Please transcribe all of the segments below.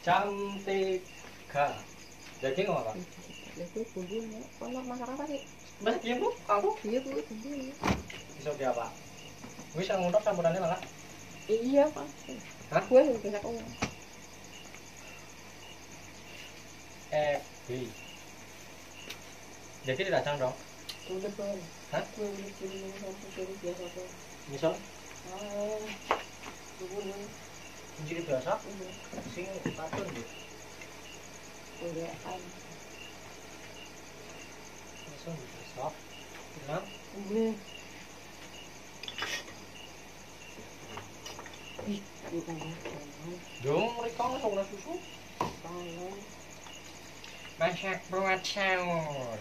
Jam 3. Jadi ngomong apa? Itu bumbunya. Kono masak apa sih? Mas diam Bu, kamu Iya bu, bumbunya. bisa dia apa? Bisa ngutok campurannya malah. Iya kan. Hah? Gue yang bisa kau. B. Jadi diracang dong. Udah boleh. Hah? Gue udah kirim sampai biasa tuh. Misal Bumbunya. menciri biasa sing patun gitu. Udah kan. Langsung dimasak. Nah, Udah. Ih, bukan. dong mereka langsung susu. Tangan. Masak buat sahur.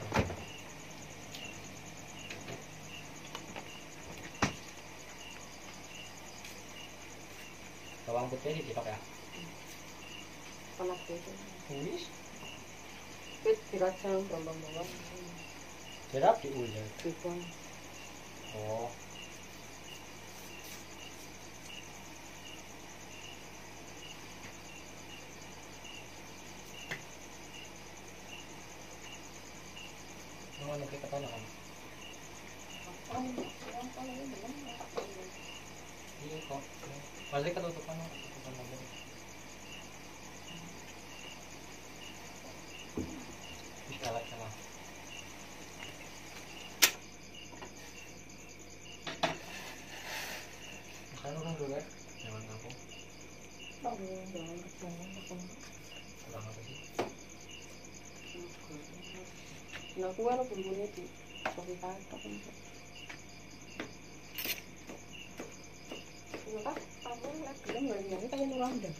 Bawang putih dicetak ya. Panas itu. Tulis. Pit diracang bawang-bawang. Jerap diulek. Bukan. Oh. Mana kita kan? Iya kok. Masih ketutupan mobil. Bismillah salah. Makan orang dulu ya, jangan kampung. Kurang apa sih? Nah, gue lo bumbunya di kopi kacang. Kenapa? Kamu lagi belum kayak nulang deh.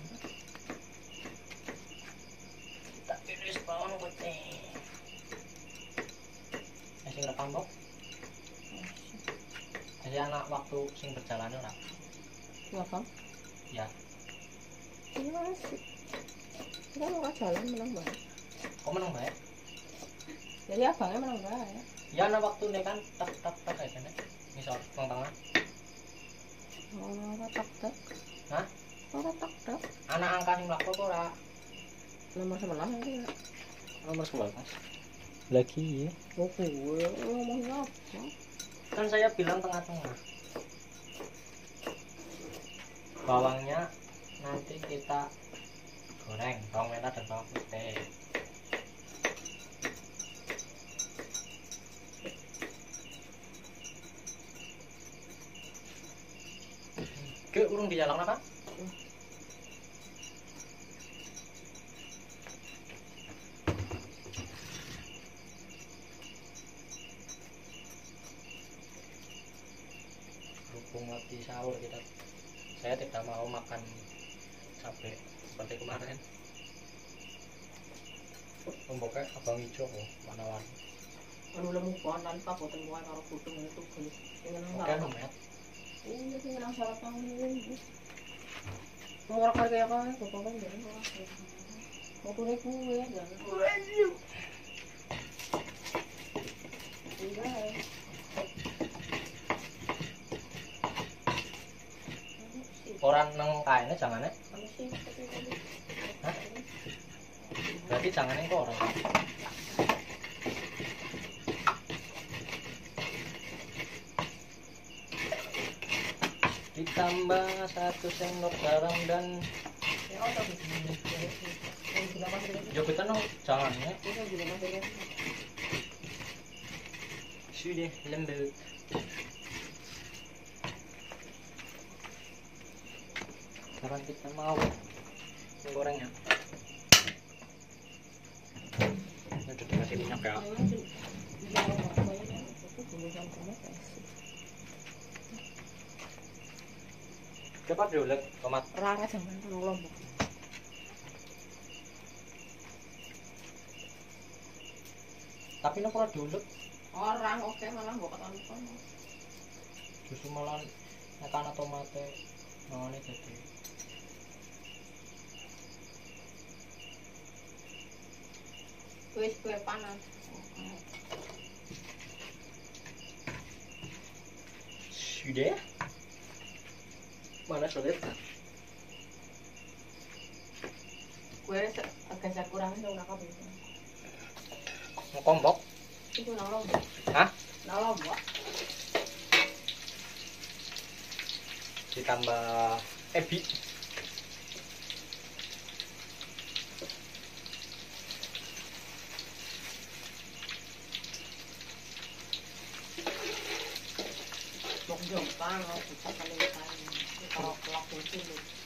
Kita iris bawang putih. Masih rekam dong? Masih anak waktu sing berjalan ora? Ngapa? Ya. Ini masih. Kita mau jalan menang banget. Kok menang baik? Jadi abangnya menang banget. Ya anak waktu nih kan tak aja nih. Misal tengah. Oh, tak. Hah? Oh, tak. Anak angka sing mlaku kok ora? Nomor 11 itu ya. Nomor 11. Lagi ya. Oh, gue ngomongnya apa? Kan saya bilang tengah-tengah. Bawangnya nanti kita goreng, bawang merah dan bawang putih. Ke urung dijalang apa? Berhubung lagi sahur saya tidak mau makan sampai seperti kemarin. Pembokek abang hijau kok warna-warni. Anu lemu konan kaboten wae karo godhong itu gelis. Sing nang Oke, nomet. Iya, sing nang salah tahun iki. Ora kaya apa bapak kan ya. Motore kuwe ya. Iya. Orang nang kainnya jangannya. Hah? Berarti jangannya kok orang. Ditambah 1 sendok garam dan jogetan dong jangannya. Sudah lembut. Sekarang kita mau menggorengnya. Ini udah dikasih minyak ya. Cepat diulek tomat. Rara jangan lombok. Tapi ini kalau diulek Orang oke malah mbok keton. justru malah nekana tomate ngene jadi. Wis kue panas. Sudah? Mana sulit? Gue agak kurang itu nak apa itu? Ngkombok. Itu nang lombok. Hah? Nang lombok. Ditambah ebi. Bok jompang, kita kalian. Kalau kelak itu.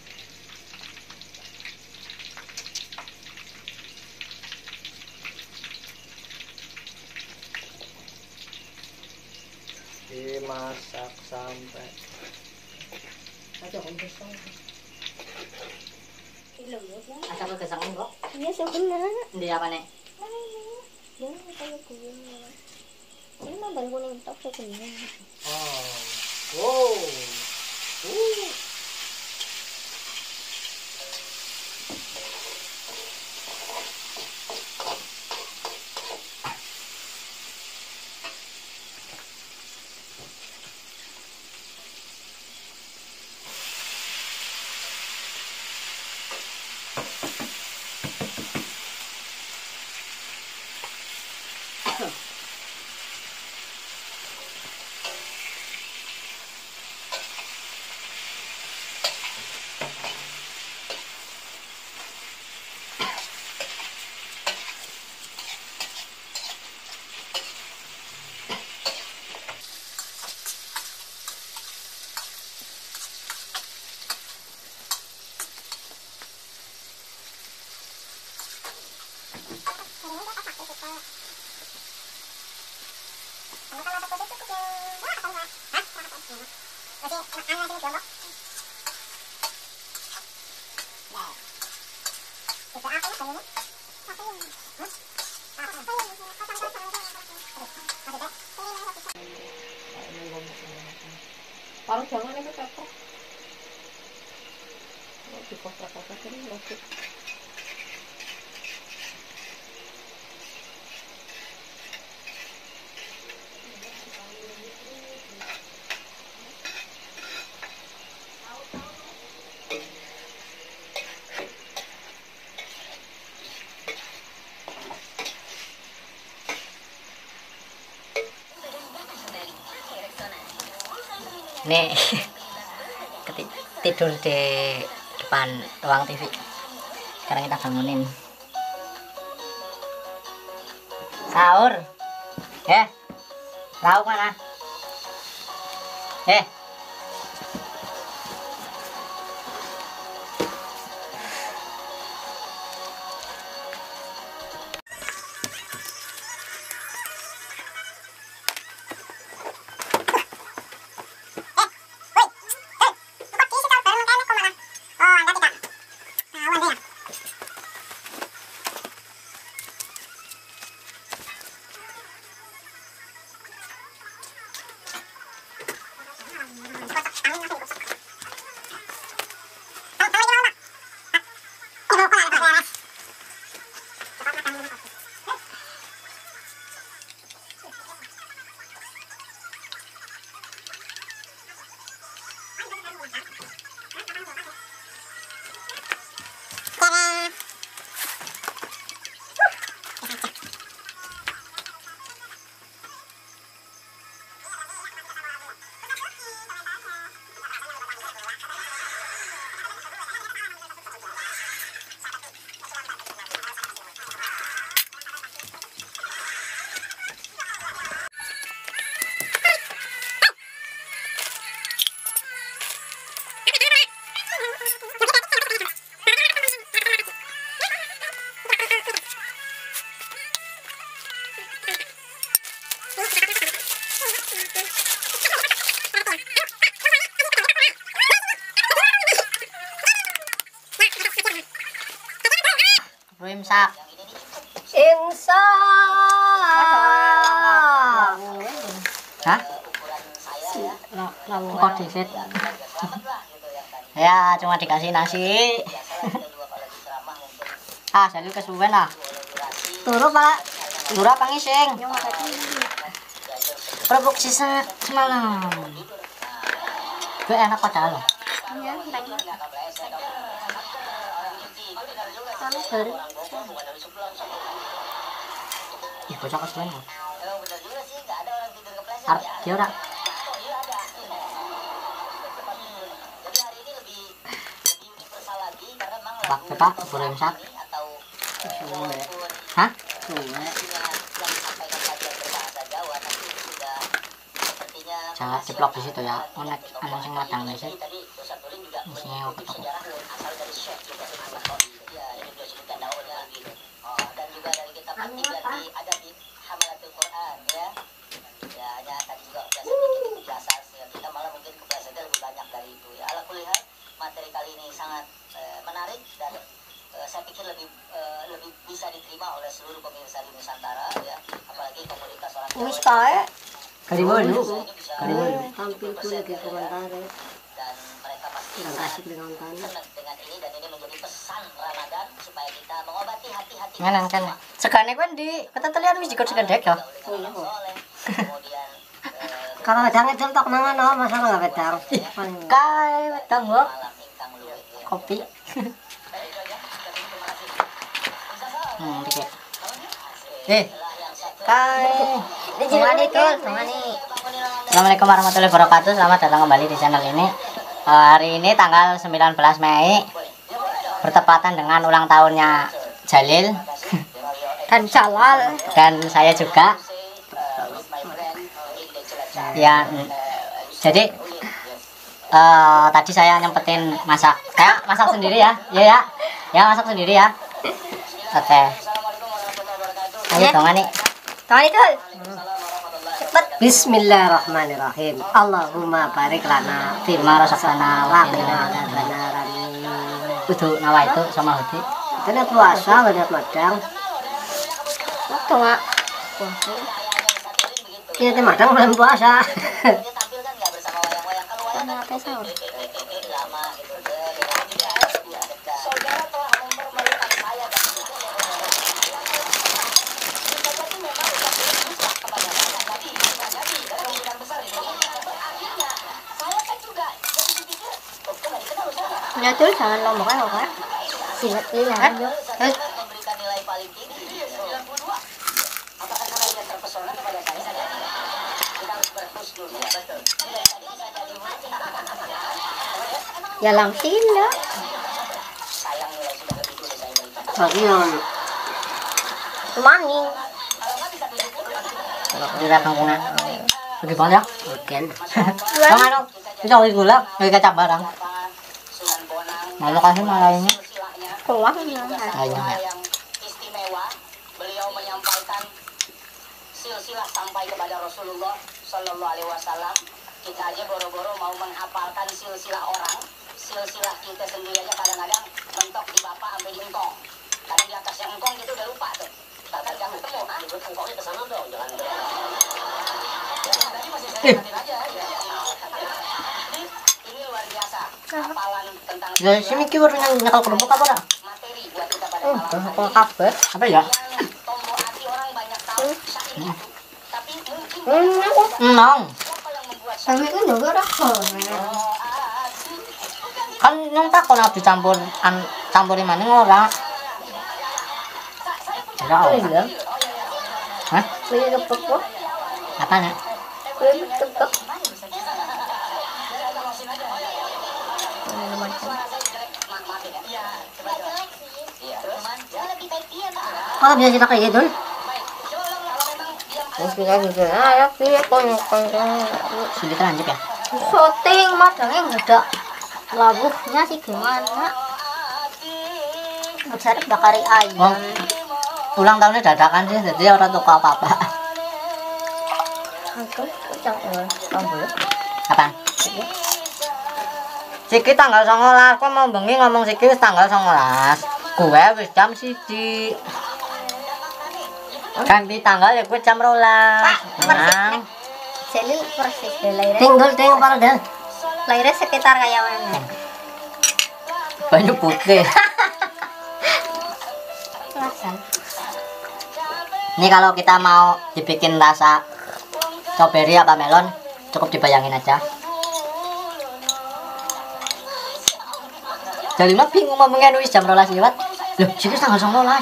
Dimasak sampai Ada kondisi. Asa ko kesang enggak? Iya sebenarnya. Hindi apa nih? Jangan kayak gue. Ini mah ban kuning tok sebenarnya. oh wow Kalau jangan itu tepok. Di kotak-kotak ini masuk. Nih tidur di depan ruang TV. Sekarang kita bangunin. Sahur. Lauk mana? Imsak. Hah? Kok disit? Ya, cuma dikasih nasi. Jadi kesuwen lah. Turu, Pak. Turu apa ngising? Produksi semalam. Gue enak padahal loh. Iya, Panas baru. Ih, bocah kesuwen kok. Arep dia ora. Pak, boleh imsak? Hah? Jangan ceplok di situ ya. Onek ana sing ngadang sih. Sing ketok. Dan juga dari kitab At-Tibyati ada di Hamalatul Quran ya. Ya hanya tadi juga biasa kita malah mungkin keplesetnya lebih banyak dari itu ya. Ala kulli hal materi kali ini sangat menarik dan saya pikir lebih bisa diterima oleh seluruh pemirsa di Nusantara ya, apalagi komunitas orang Jawa. Wis kae. Kariwolu. Tampil kuwi lagi komentar. Dan mereka pasti Yang kasih penonton. senang dengan ini dan ini menjadi pesan Ramadan supaya kita mengobati hati-hati Nganan kan. Segane kuwi ndi? Ketetelian wis dikon segedek ya. soleh. Kemudian Kalau wedang itu tok mangan no, masalah enggak wedang. Paling Kae wedang kok. malam ingkang luwih ya. Kopi. Baik, itu aja. Terima kasih. Dikit. Kae. Tungani tuh, tungani. Assalamualaikum warahmatullahi wabarakatuh. Selamat datang kembali di channel ini. Hari ini tanggal 19 Mei bertepatan dengan ulang tahunnya Jalil Dan Jalal. dan saya juga. Ya, jadi tadi saya nyempetin masak. Kayak masak sendiri ya. Ya. Ya masak sendiri ya. Oke. Ayo dong nih. Tungani tuh. Bismillahirrahmanirrahim. Allahumma barik lana Firma rasakana wa wakina qina adzabannar. Kudu nawa itu sama hudi. Karena puasa banyak madang. Waktu enggak. Kita madang bulan puasa. Dia tampilkan nggak bersama wayang-wayang kalau wayang kan Kenapa sahur? lama gitu saudara telah mempermalukan saya dan Ya tuh jangan lombok kan kok. Silat ini ya. memberikan nilai paling tinggi 92. Apakah karena dia terpesona kepada saya? Kita harus berhusnul ya, betul. Ya langsing ya. Sayang nilai sudah lebih dulu saya berikan. Bagi yang Maning. Di kangkungan. Pergi banget ya. weekend. Jangan dong. Bisa oleh gula, oleh kecap barang. Sunan Bonang. Lalu kasih malah ini. Silsilahnya. Keluar Ayamnya. Yang istimewa, beliau menyampaikan silsilah sampai kepada Rasulullah Sallallahu Alaihi Wasallam. Kita aja boro-boro mau menghafalkan silsilah orang, silsilah kita sendiri aja kadang-kadang mentok di bapak sampai di engkong. Kadang di atas yang engkong kita udah lupa tuh. Bahkan jangan ketemu, ikut engkongnya kesana dong, jangan. Tadi masih saya ingatin aja. Ya. Ini luar biasa. Hafalan tentang Dari sini kiwar nyakal kerupuk apa dah? materi buat kita pada Kerupuk kafe. Apa ya? tombol hati orang banyak tahu syair itu, tapi mungkin Nong. siapa yang membuat Sampai kan juga rasa. Kan nyong takon abdi campuri maning ora. Ora ora. Hah? Kuwi kepek kok. Apanya? Kuwi kepek. Kalau bisa kita kayak gitu. Mungkin aja gitu. Ya piye kok Sulit lanjut ya. syuting madangnya enggak ada labuhnya sih gimana? Cari bakari ayam. Oh, ulang tahunnya dadakan sih, jadi orang tuh apa-apa. Aku cang tombol. Apaan? Siki tanggal 19, kok mau bengi ngomong Siki wis tanggal 19. Gue wis jam 1. Ganti tanggal ya gue jam 12. Nang. Jadi persis deh lahirnya. Tinggal para dan. Lahirnya sekitar kayak mana? Banyak putih. Perasaan. Ini kalau kita mau dibikin rasa strawberry apa melon, cukup dibayangin aja. Jadi mah bingung ngomongnya nulis jam 12 lewat. Loh, sikit tanggal 19. Kalau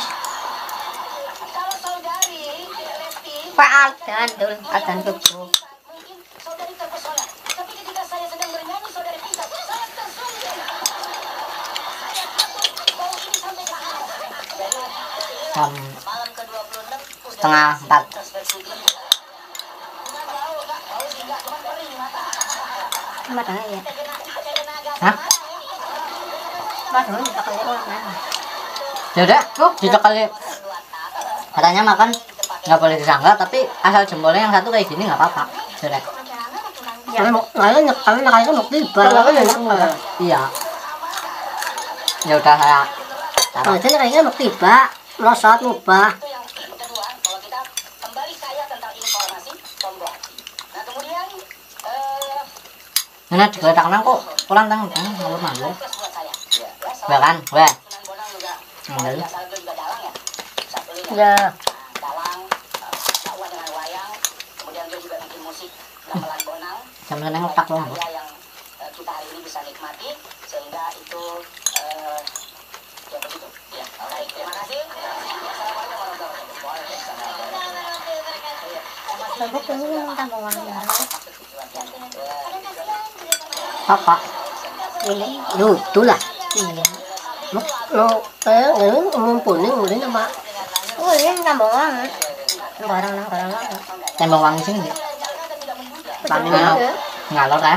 saudari Lesti Pak Aldan, dul, Aldan subuh. mungkin saudari terpesona, tapi ketika saya sedang bernyanyi saudari pingsan, saya tersungkur. Saya takut bau ini sampai ke hati. Jam Malam ke-26 setengah 4. transversi ini. Nggak bau, sih, cuma kering mata. Matanya ya. Hah? Matanya kita kali orang mana? Ya udah, dicekali. Katanya makan nggak boleh disangga, tapi asal jempolnya yang satu kayak gini nggak apa-apa. Sudah. Ya, kami makannya mau tiba. Iya. Ya udah saya. Kalau itu kayaknya mau tiba, melosot mubah. Itu yang kedua, bahwa kita kembali kaya tentang informasi tombol hati. Nah kemudian Nah, digeletak nang kok pulang tang malu-malu. plus buat saya. Bahkan, weh. Sunan Bonang juga. Ambil. Biasa itu juga dalang ya. Satu lagi. Ya. Dalang, dakwah dengan wayang. Kemudian dia juga bikin musik gamelan Bonang. Jam seneng otak lu. Karya yang kita hari ini bisa nikmati sehingga itu ya begitu. Ya, baik. Terima kasih. Assalamualaikum warahmatullahi wabarakatuh. Bapak ini yang tambah wangi. Apa? Ini, itulah. Lo, ngumpulin, ngumpulin sama. Oh, ini tambah wangi. Barang-barang. Tembang wangi sini. Wanginya ngalor ya.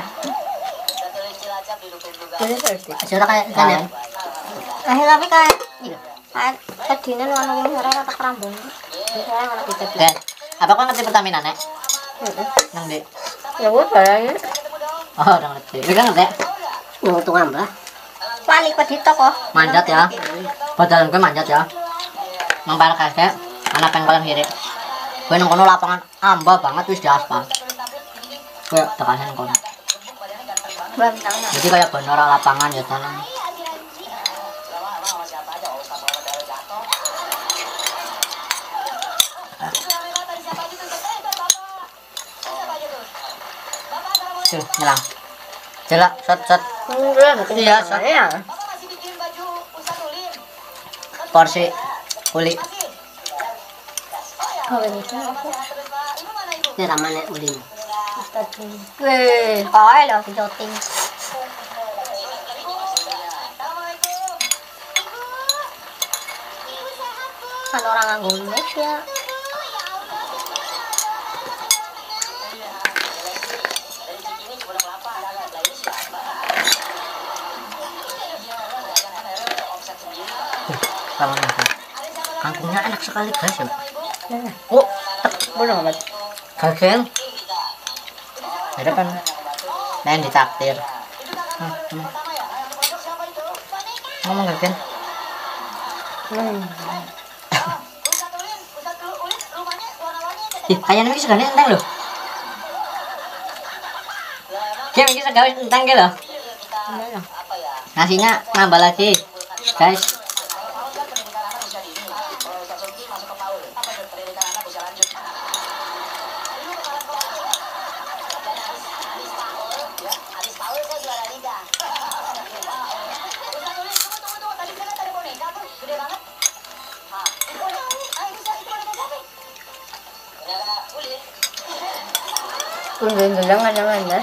Sudah kayak kan ya. Tapi kayak tadinya warna merah rata kerambung. Saya anak kita. Oke. Apa kau ngerti Pertamina, Nek? Nang di. Ya udah ya. Oh, udah ngerti. Lu kan ngerti? Untung ambah. Wali kok di toko. Manjat ya. Padahal gue manjat ya. Nang parah kasih anak pengkolan kiri. Gue nang kono lapangan amba banget wis di aspal. Gue tekanan kono. Bantang. Jadi kayak bener lapangan ya tanah. Tuh, nyelang. Jelak, set. Iya, set. Ya. Porsi kulit. Oh, ini apa? Ini ramane ulin. Assalamualaikum. Weh, kae lho joting. Kan orang nganggo Indonesia. Sama nasi. Kangkungnya enak sekali guys ya. Oh, boleh amat. Kageng. Ada kan? Main ditaktir. Ngomong kageng. Ih, kayaknya ini segala enteng loh. Kayak ini segala enteng gitu loh. Nasinya nambah lagi, guys. Undang-undang mana-mana.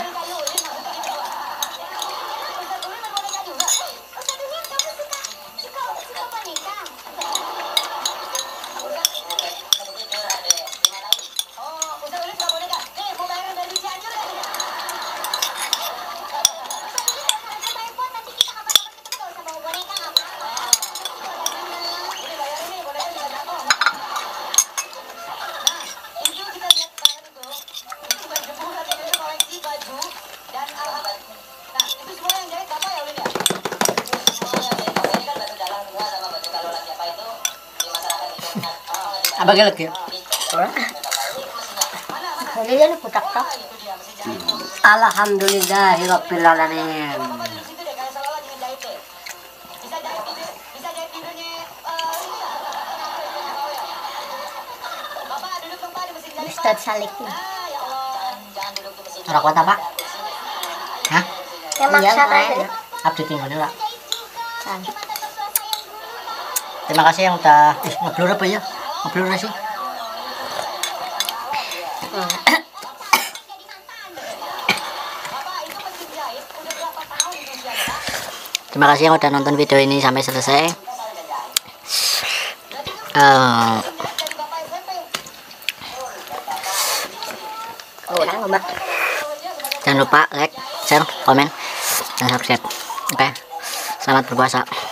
Apa lagi? Jadi dia putak tak. Alhamdulillahirabbil alamin. Ustaz Saliki. Orang kuat apa? Hah? Yang maksa tadi. Update yang mana lah? Terima kasih yang udah ngeblur apa ya? Ngeblur sih. Terima kasih yang udah nonton video ini sampai selesai. Jangan lupa like, share, komen, dan subscribe. Oke, selamat berpuasa.